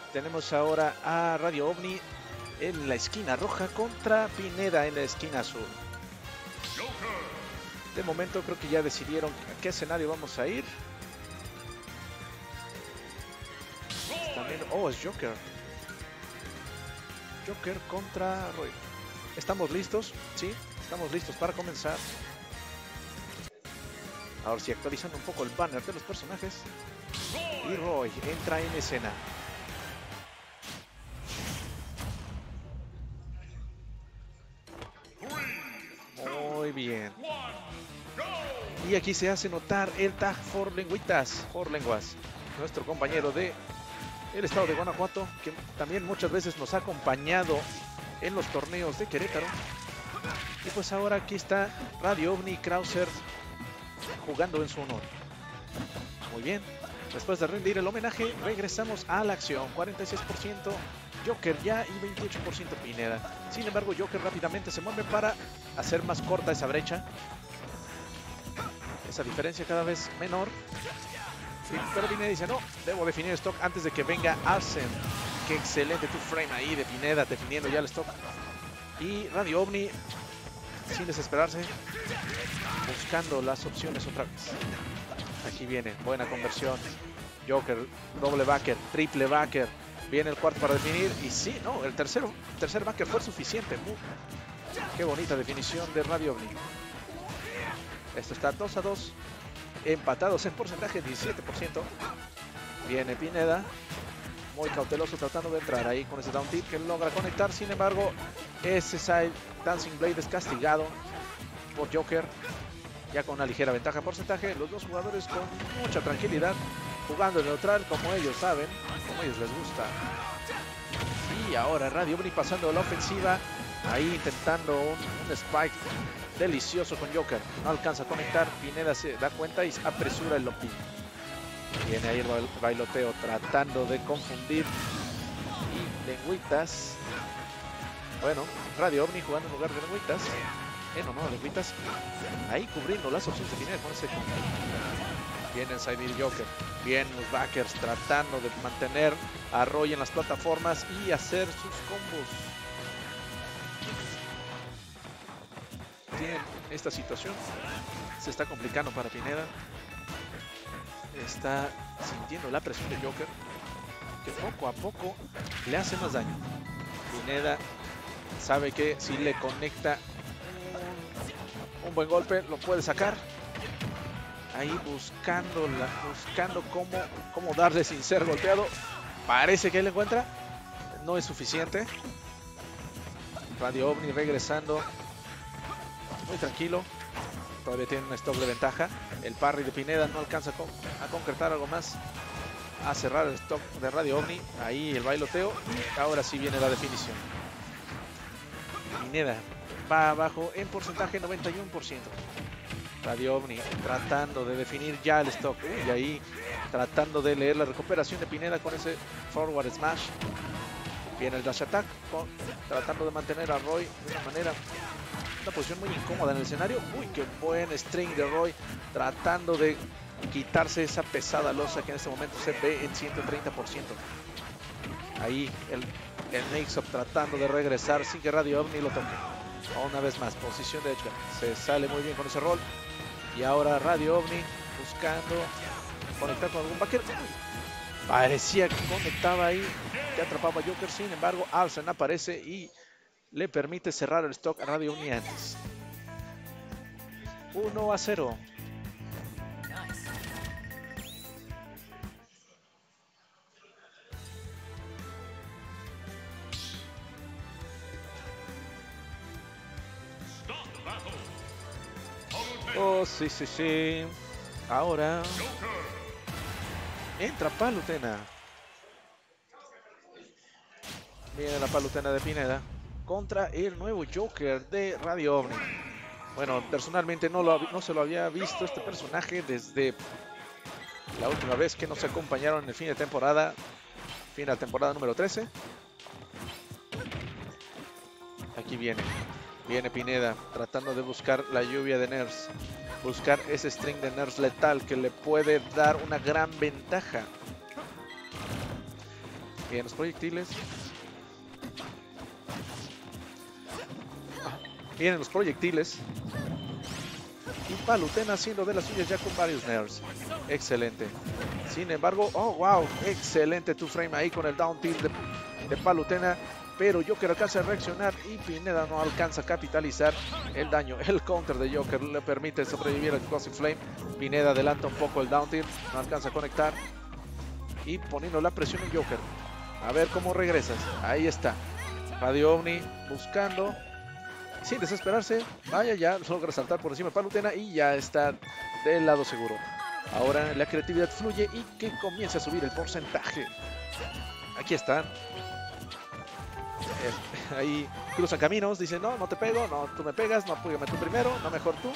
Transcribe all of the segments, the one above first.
Tenemos ahora a Radio OVNI en la esquina roja contra Pineda en la esquina azul. De momento creo que ya decidieron a qué escenario vamos a ir. También, es Joker. Joker contra Roy. ¿Estamos listos? Sí, estamos listos para comenzar. Ahora sí, actualizando un poco el banner de los personajes. Y Roy entra en escena. Muy bien. Y aquí se hace notar el tag for lenguas. Nuestro compañero de el estado de Guanajuato, que también muchas veces nos ha acompañado en los torneos de Querétaro. Y pues ahora aquí está Radio OVNI Krauser jugando en su honor. Muy bien. Después de rendir el homenaje, regresamos a la acción. 46% Joker ya y 28% Pineda. Sin embargo, Joker rápidamente se mueve para hacer más corta esa brecha. Esa diferencia cada vez menor. Sí, pero Pineda dice, no, debo definir stock antes de que venga Arsen. Qué excelente two frame ahí de Pineda definiendo ya el stock. Y Radio OVNI, sin desesperarse, buscando las opciones otra vez. Aquí viene, buena conversión. Joker, doble backer, triple backer. Viene el cuarto para definir. Y sí, no, el tercer backer fue suficiente. Qué bonita definición de Radio OVNI. Esto está 2-2. Empatados en porcentaje, 17%. Viene Pineda. Muy cauteloso tratando de entrar ahí con ese down tip que logra conectar. Sin embargo, ese side Dancing Blade es castigado por Joker. Ya con una ligera ventaja porcentaje. Los dos jugadores con mucha tranquilidad. Jugando en neutral como ellos saben. Como ellos les gusta. Y ahora Radio OVNI pasando a la ofensiva. Ahí intentando un spike delicioso con Joker. No alcanza a conectar. Pineda se da cuenta y apresura el looping. Viene ahí el bailoteo tratando de confundir. Y Lengüitas. Bueno, Radio OVNI jugando en lugar de Lengüitas. No, Lengüitas. Ahí cubriendo las opciones de Pineda con ese combo. Viene el side Joker. Bien los backers tratando de mantener a Roy en las plataformas y hacer sus combos. Tienen esta situación. Se está complicando para Pineda. Está sintiendo la presión de Joker, que poco a poco le hace más daño. Pineda sabe que si le conecta un buen golpe lo puede sacar. Ahí buscando cómo darle sin ser golpeado. Parece que él encuentra. No es suficiente. Radio OVNI regresando muy tranquilo. Todavía tiene un stock de ventaja. El parry de Pineda no alcanza a concretar algo más. A cerrar el stock de Radio OVNI. Ahí el bailoteo. Ahora sí viene la definición. Pineda va abajo en porcentaje 91%. Radio OVNI tratando de definir ya el stock. Y ahí tratando de leer la recuperación de Pineda con ese forward smash. Viene el dash attack. Tratando de mantener a Roy de una manera... Una posición muy incómoda en el escenario. Uy, qué buen string de Roy. Tratando de quitarse esa pesada losa que en este momento se ve en 130%. Ahí el mix-up tratando de regresar sin que Radio OVNI lo toque. Una vez más, posición de Edgar. Se sale muy bien con ese rol. Y ahora Radio OVNI buscando conectar con algún backer. Parecía que conectaba ahí. Que atrapaba a Joker. Sin embargo, Arsen aparece y le permite cerrar el stock a Radio OVNI antes. 1-0. Oh, sí. Ahora entra Palutena. Viene la Palutena de Pineda contra el nuevo Joker de Radio OVNI. Bueno, personalmente no se lo había visto este personaje desde la última vez que nos acompañaron en el fin de temporada número 13. Aquí viene Pineda tratando de buscar la lluvia de nerfs, buscar ese string de nerfs letal que le puede dar una gran ventaja. Bien, los proyectiles. Vienen los proyectiles. Y Palutena haciendo de las suyas ya con varios nerfs. Excelente. Sin embargo, oh wow, excelente Two Frame ahí con el down tilt de Palutena. Pero Joker alcanza a reaccionar y Pineda no alcanza a capitalizar el daño. El counter de Joker le permite sobrevivir al Explosive Flame. Pineda adelanta un poco el down tilt, no alcanza a conectar. Y poniendo la presión en Joker. A ver cómo regresas. Ahí está. Radio Omni buscando. Sin desesperarse. Vaya, ya logra saltar por encima de Palutena y ya está del lado seguro. Ahora la creatividad fluye y que comience a subir el porcentaje. Aquí están. Ahí cruzan caminos. Dicen, no, no te pego. No, tú me pegas. No, pégame tú primero. No, mejor tú.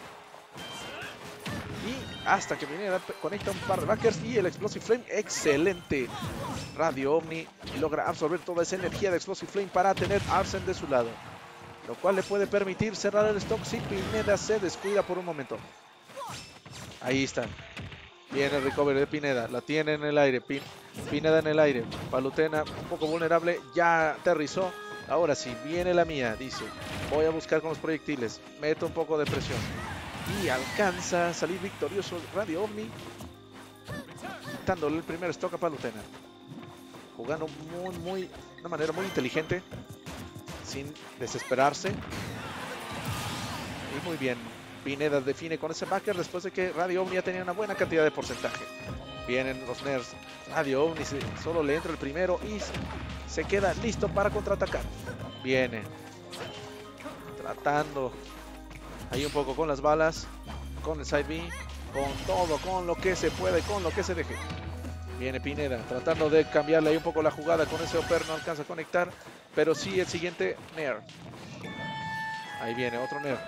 Hasta que Pineda conecta un par de backers y el Explosive Flame, excelente. Radio Omni logra absorber toda esa energía de Explosive Flame para tener Arsene de su lado, lo cual le puede permitir cerrar el stock si Pineda se descuida por un momento. Ahí están. Viene el recovery de Pineda, la tiene en el aire, Pineda en el aire. Palutena un poco vulnerable, ya aterrizó. Ahora sí, viene la mía, dice, voy a buscar con los proyectiles, meto un poco de presión. Y alcanza a salir victorioso Radio Omni, quitándole el primer stock a Palutena. Jugando de una manera muy inteligente, sin desesperarse. Y muy bien, Pineda define con ese backer después de que Radio Omni ya tenía una buena cantidad de porcentaje. Vienen los nerfs. Radio Omni solo le entra el primero y se queda listo para contraatacar. Viene. Tratando ahí un poco con las balas, con el side B, con todo, con lo que se puede, con lo que se deje. Viene Pineda, tratando de cambiarle ahí un poco la jugada con ese Oper, no alcanza a conectar, pero sí el siguiente Nair. Ahí viene otro Nair.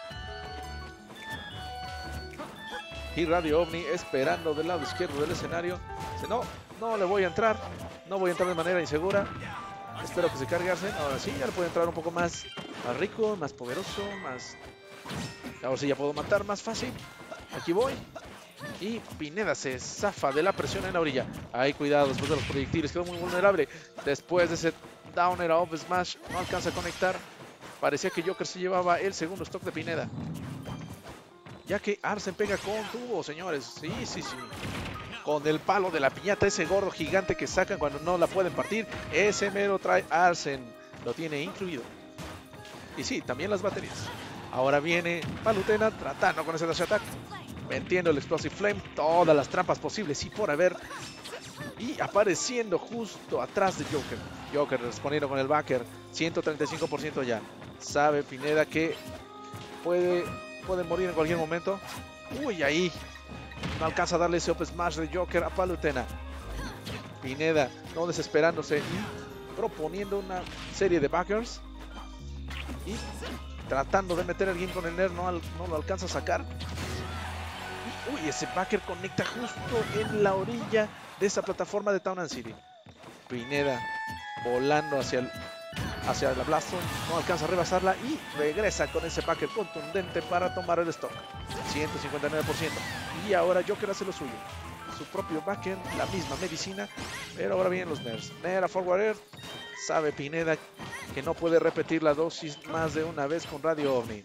Y Radio Omni esperando del lado izquierdo del escenario. Dice, no le voy a entrar, no voy a entrar de manera insegura. Espero que se cargue Arsene. Ahora sí, ya le puede entrar un poco más rico, más poderoso, más... Ahora sí ya puedo matar más fácil. Aquí voy. Y Pineda se zafa de la presión en la orilla. Ahí cuidado después de los proyectiles. Quedó muy vulnerable. Después de ese downer a Up Smash. No alcanza a conectar. Parecía que Joker se llevaba el segundo stock de Pineda. Ya que Arsene pega con tubo, señores. Sí. Con el palo de la piñata. Ese gordo gigante que sacan cuando no la pueden partir. Ese mero trae Arsene. Lo tiene incluido. Y sí, también las baterías. Ahora viene Palutena tratando con ese dash attack, metiendo el Explosive Flame, todas las trampas posibles y por haber, y apareciendo justo atrás de Joker. Joker respondiendo con el backer, 135% ya. Sabe Pineda que puede morir en cualquier momento. Uy, ahí no alcanza a darle ese up smash de Joker a Palutena. Pineda no desesperándose y proponiendo una serie de backers. Y tratando de meter el game con el Nair, no lo alcanza a sacar. Y, uy, ese backer conecta justo en la orilla de esa plataforma de Town and City. Pineda volando hacia la Blaston, no alcanza a rebasarla y regresa con ese backer contundente para tomar el stock. 159%. Y ahora Joker hace lo suyo. Su propio backer, la misma medicina, pero ahora vienen los nerfs. Nair a forward air. Sabe Pineda que no puede repetir la dosis más de una vez con Radio Omni.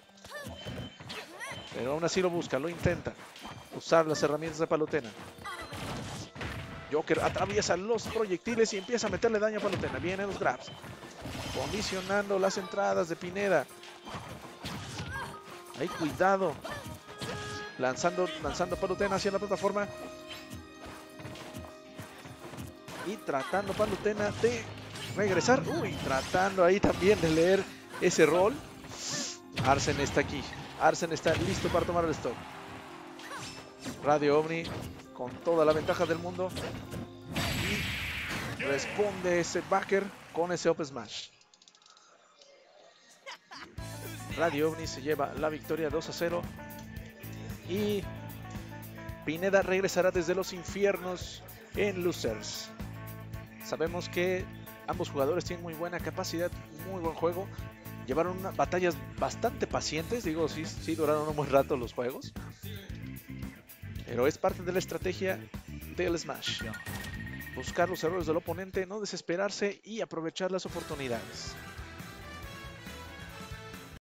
Pero aún así lo busca, lo intenta. Usar las herramientas de Palutena. Joker atraviesa los proyectiles y empieza a meterle daño a Palutena. Vienen los grabs. Condicionando las entradas de Pineda. Ahí cuidado. Lanzando a Palutena hacia la plataforma. Y tratando Palutena de regresar. Uy, tratando ahí también de leer ese rol. Arsene está aquí. Arsene está listo para tomar el stock. Radio Omni con toda la ventaja del mundo. Y responde ese backer con ese up smash. Radio Omni se lleva la victoria 2-0. Y Pineda regresará desde los infiernos en Losers. Sabemos que ambos jugadores tienen muy buena capacidad, muy buen juego. Llevaron batallas bastante pacientes, digo, sí duraron un buen rato los juegos. Pero es parte de la estrategia del Smash. buscar los errores del oponente, no desesperarse y aprovechar las oportunidades.